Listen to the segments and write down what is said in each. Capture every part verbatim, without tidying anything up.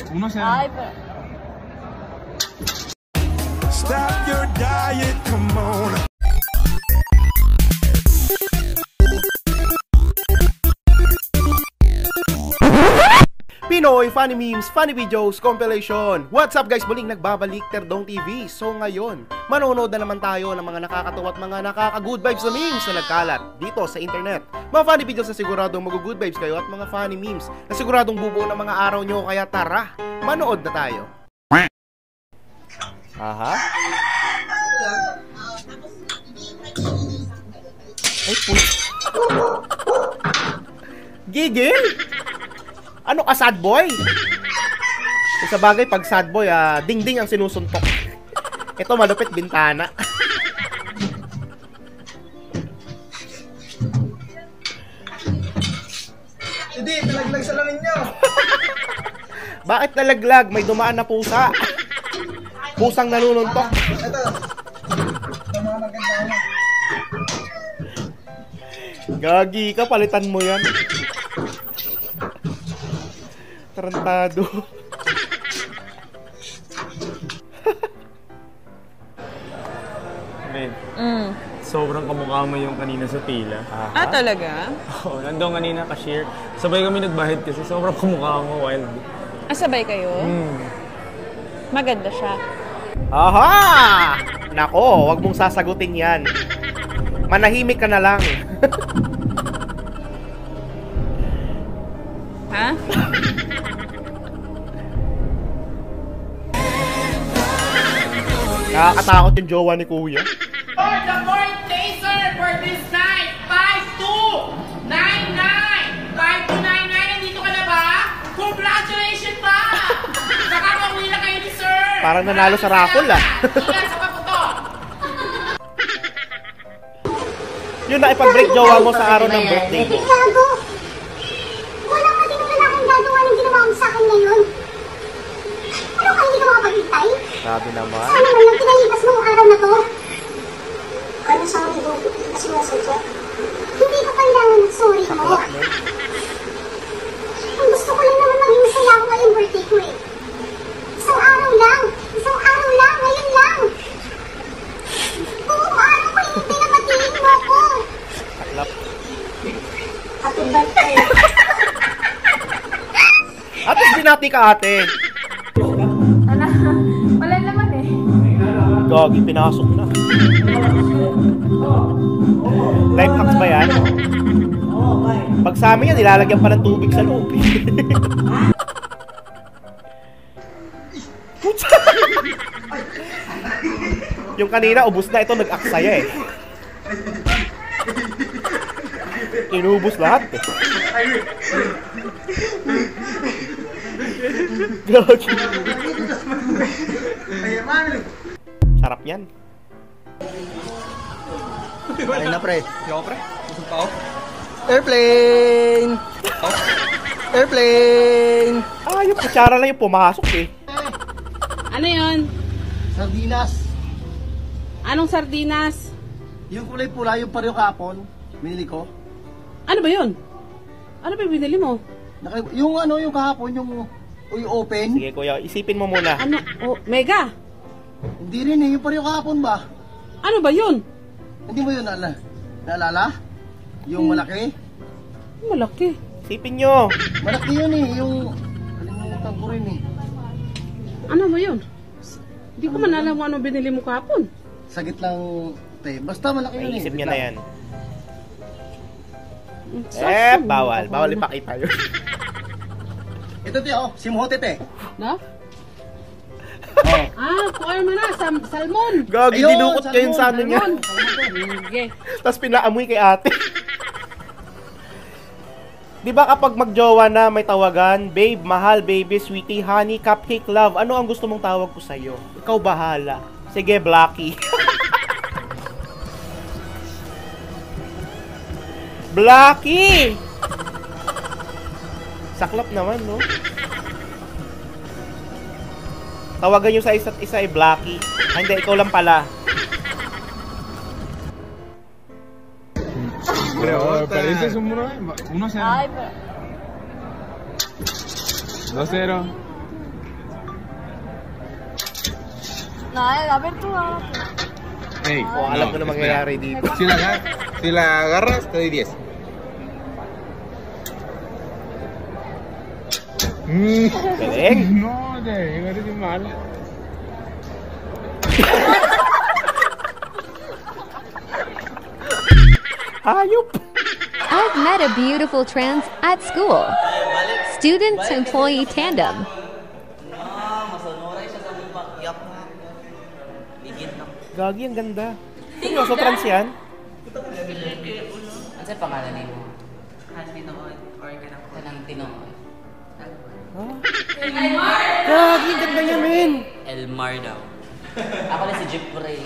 uno cero. Ay, pero... Stop your diet, come on. Pinoy Funny Memes, Funny Videos, Compilation. What's up guys? Muling nagbabalik Terdong T V. So ngayon, manonood na naman tayo ng mga nakakatawa at mga nakaka-good vibes na memes na nagkalat dito sa internet. Mga funny videos na siguradong mag-good vibes kayo at mga funny memes na siguradong bubuo ng mga araw nyo. Kaya tara, manood na tayo. Aha. Ay po. Gigil? Ano ka, sad boy? Sa bagay, pag sad boy, ah, ding-ding ang sinusuntok. Ito, malupit, bintana. Hindi, nalaglag sa lamin nyo. Bakit nalaglag? May dumaan na pusa. Pusang nalununtok. Ito. Ito mga maganda mo. Gagi ka, palitan mo yan. Tarantado. Men, Mm. sobrang kamukha mo yung kanina sa pila. Ah, talaga? Oo, nandun kanina cashier. Sabay kami nagbahid kasi sobrang kamukha mo, wild. Ah, sabay kayo? Hmm. Maganda siya. Aha! Nako, wag mong sasagutin yan. Manahimik ka na lang. Ha? Nakakatakot yung jowa ni Kuya. For the point laser for this night, five two nine nine. five two nine nine, nandito ka na ba? Congratulations pa! Nakakauwi na kayo ni sir! Parang nanalo sa raffle, ah. Ilan sa paputo? Yun na ipag-break jowa mo sa araw ng birthday mo. Gago! Wala ka din naman akong gagawa ng ginawa mo sa akin ngayon. Ano ka, hindi ka makapag-itay? Sabi naman. Sana naman lang pinalipas mo ang araw na to. Ano sa akin mo? Kasi masadya. Hindi ko kailangan ng sorry mo. Ang gusto ko lang naman maging masaya ako ngayong birthday ko eh. Isang araw lang! Isang araw lang! Ngayon lang! Buong araw ko yung pinabatiin mo ko! Saklap. Happy birthday! At least binati ka, ate. Wala. Wala naman eh. Gagi, pinasok na. Life hacks ba yan? Pag sa amin yan, nilalagyan pa ng tubig sa loob. Yung kanina, ubus na. Ito, nag-aksaya eh. Inubos lahat eh. Gagi. Sarap yan. Ayun na, pre. Yo, pre. Busog pa ako. Airplane! Airplane! Ah, yung kutsara lang yung pumasok eh. Ano yun? Sardinas. Anong sardinas? Yung kulay pula, yung pareho kahapon. Binili ko. Ano ba yun? Ano ba yung binili mo? Naka- yung ano, yung kahapon, yung, yung open. Sige kuya, isipin mo muna. Ano? Oh, mega? Hindi rin eh, yung pareho kahapon ba? Ano ba yun? Hindi mo yun naala, naalala? Yung malaki? Malaki. Isipin nyo. Malaki yun eh, yung... Kalimutan ko rin eh. Ano ba yun? Hindi ko man alam kung ano binili mo kahapon. Sagit lang, te. Basta malaki yun eh. Naisip Sagit niya na lang. yan. Eh, bawal. Bawal ipakita yun. Ito te, oh. Simhote te. No? Oh. Ah, kuha mo na. Sam salmon. Gagi, Ayun, dinukot salmon, kayo yung sa ano niya. Sige. Tapos pinaamoy kay ate. Di ba kapag magjowa na may tawagan, babe, mahal, baby, sweetie, honey, cupcake, love, ano ang gusto mong tawag ko sa'yo? Ikaw bahala. Sige, Blacky. Blacky! Saklap naman, no? Tawagan nyo sa isa't isa ay Blacky. Ah, hindi, ikaw lang pala. Pero, pero ese es un uno cero. Ay, pero... dos cero. Nay, sabi ko ah. Hey, O, alam ko na mangyayari dito. Sila nga, sila agarras, te doy diez. Mm. Galing. No, de, eres bien mal. Hayop. I've met a beautiful trans at school. Student-employee tandem. Gagi, ang ganda. Ano, so trans yan? Ano sa pangalan niyo? Tinood or kanang kanang Tinood? Gagi, ang ganda niya, men. Elmar daw. Ako na si Jeffrey.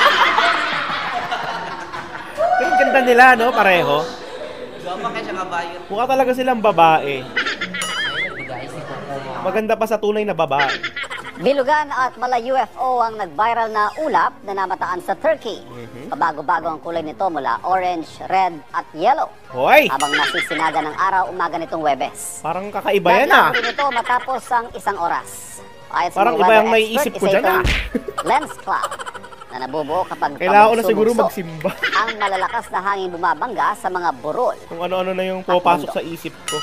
Pero ang ganda nila, no? Pareho. Gapa kaya siya kabayot. Mukha talaga silang babae. Guys, si Coco. Maganda pa sa tunay na babae. Bilugan at mala U F O ang nag-viral na ulap na namataan sa Turkey. Pabago-bago ang kulay nito mula orange, red at yellow. Hoy! Habang nasisinaga ng araw umaga nitong Webes. Parang kakaiba yan ah. Naglaho rin ito matapos ang isang oras. Ayon sa Parang mga iba weather yung naiisip expert, ko isa dyan ah. itong lens cloud na nabubuo kapag Kailangan ko na siguro pabugso-bugso magsimba. ang malalakas na hangin bumabangga sa mga burol. Kung ano-ano na yung pupasok sa isip ko.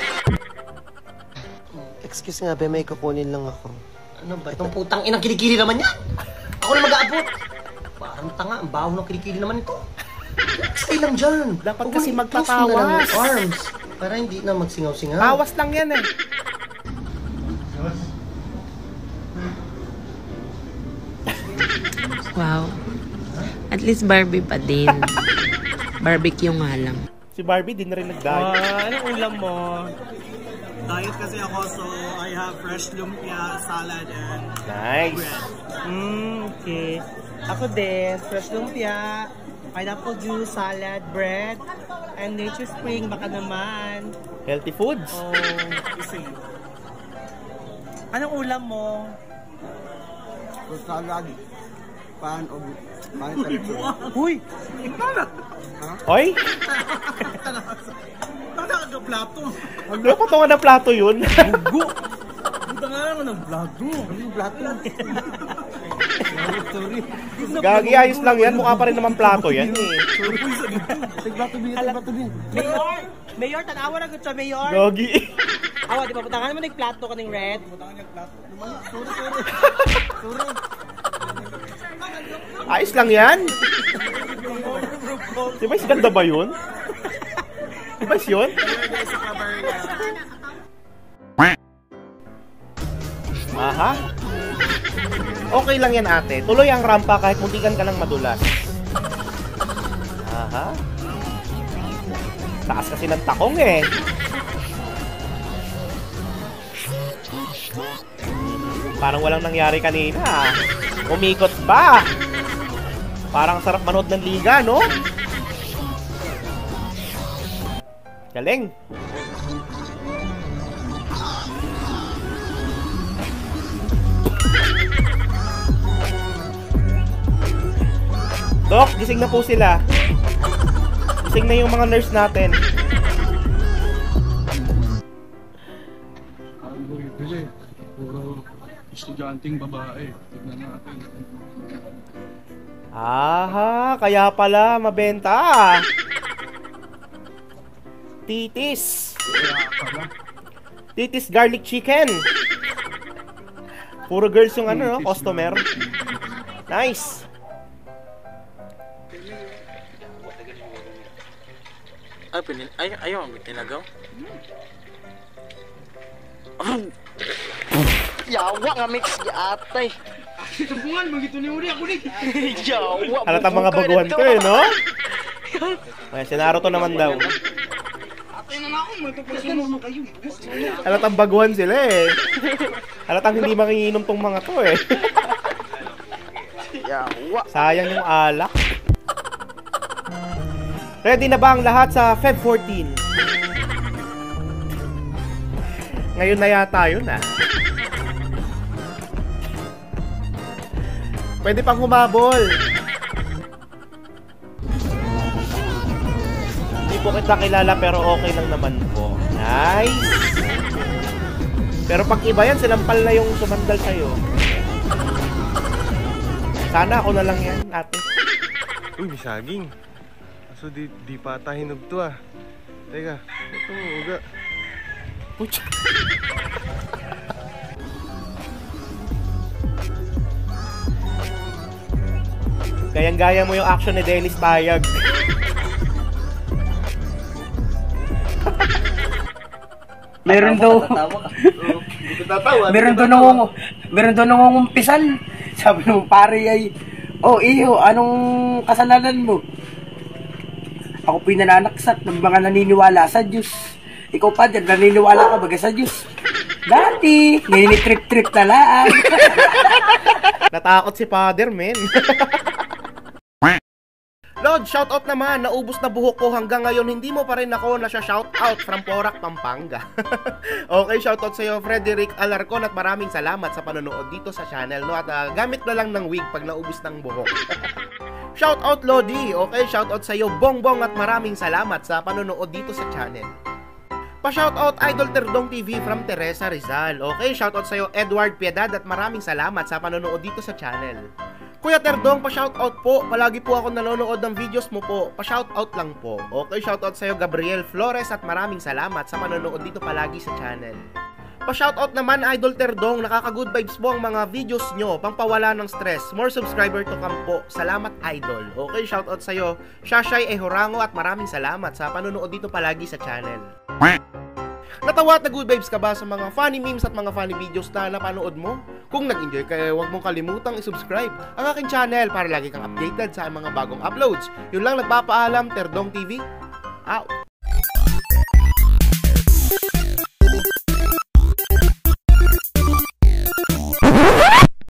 Excuse nga, be, may kukunin lang ako. Ano ba? Itong putang inang kilikili naman yan! Ako na mag-aabot! Parang tanga, ang baho ng kilikili naman ito. Stay lang dyan! Dapat Huwag kasi mo- close mo na lang magtatawas. yung arms. Para hindi na magsingaw-singaw. Tawas lang yan eh. Wow. At least Barbie pa din. Barbecue nga lang. Si Barbie din na rin nag-diet. Ah, anong ulam mo? Diet kasi ako, so I have fresh lumpia, salad, and Nice. bread. Mm, okay. Ako din, fresh lumpia, pineapple juice, salad, bread, and nature spring, baka naman. Healthy foods. Oh, isa yun. Anong ulam mo? Salad. Pan o... Pan Uy! Hoy! Bakit ka plato? Ano pa tunga na plato yun? Bugo! Buta nga naman ng plato. Ano yung plato? Sorry. Gagi, ayos lang yan. Mukha pa rin naman plato yan eh. Tigbato bin, tigbato bin. Mayor! Mayor, tanawa na gud sa Mayor. Gagi. Awa, di ba? Butangan naman nagplato ka ng red. Butangan nagplato. Sorry, sorry. Sorry. Ayos lang yan. Di ba ganda ba yun? Di ba yun? Aha. Okay lang yan ate. Tuloy ang rampa kahit muntikan ka ng madulas. Aha. Taas kasi ng takong eh. Parang walang nangyari kanina. Umikot ba? Parang sarap manood ng liga, no? Galing. Dok, gising na po sila. Gising na yung mga nurse natin. Bili, puro estudyanteng babae. Tignan natin. Aha, kaya pala mabenta. Titis. Titis garlic chicken. Puro girls yung ano, no? Customer. Nice. Ay, pinil... Ay, ayaw, may tinagaw. Yawa nga mix atay. Subuhan, magito ni Uri ako ni. Yawa. Halatang mga baguhan to eh, no? Ayan, si Naruto naman daw. Atay na nga ako, magtapos naman kayo. Halatang baguhan sila eh. Halatang hindi makiinom tong mga to eh. Yawa. Sayang yung alak. Ready na ba ang lahat sa Feb fourteen? Ngayon na yata yun ah. Pwede pang humabol. Hindi po kita kilala pero okay lang naman po. Nice. Pero pag iba yan, sinampal na yung sumandal sa'yo. Sana ako na lang yan, ate. Uy, may saging. Kaso di, di pa ata hinog to ah. Teka, ito uga. Puch. Gayang-gaya mo yung action ni Dennis Tayag. Meron daw. Hindi ko tatawa. Meron daw nung meron daw nung umpisal. Sabi mo pare ay, "Oh, iyo, anong kasalanan mo?" Ako pinananaksat ng mga naniniwala sa Diyos. Ikaw pa dyan, naniniwala ka ba sa Diyos? Dati, ninitrip-trip na lang. Natakot si Father, men. Lord, shoutout naman, naubos na buhok ko hanggang ngayon, hindi mo pa rin ako nasya-shoutout from Porac, Pampanga. Okay, shoutout sa'yo, Frederick Alarcon, at maraming salamat sa panonood dito sa channel, no? At uh, gamit na lang ng wig pag naubos ng buhok. Shoutout Lodi, okay, shoutout sa'yo, Bongbong, at maraming salamat sa panonood dito sa channel. Pa-shoutout Idol Terdong T V from Teresa Rizal, okay, shoutout sa'yo, Edward Piedad, at maraming salamat sa panonood dito sa channel. Kuya Terdong, pa-shoutout po. Palagi po ako nanonood ng videos mo po. Pa-shoutout lang po. Okay, shoutout sa'yo Gabriel Flores at maraming salamat sa panonood dito palagi sa channel. Pa-shoutout naman Idol Terdong, nakaka-good vibes po ang mga videos nyo, pampawala ng stress. More subscriber to come po. Salamat Idol. Okay, shoutout sa'yo Shashay Ehorango at maraming salamat sa panonood dito palagi sa channel. Natawa at nag-good vibes ka ba sa mga funny memes at mga funny videos na napanood mo? Kung nag-enjoy ka, huwag mong kalimutang i-subscribe ang aking channel para lagi kang updated sa mga bagong uploads. Yun lang, nagpapaalam, Terdong T V. Out!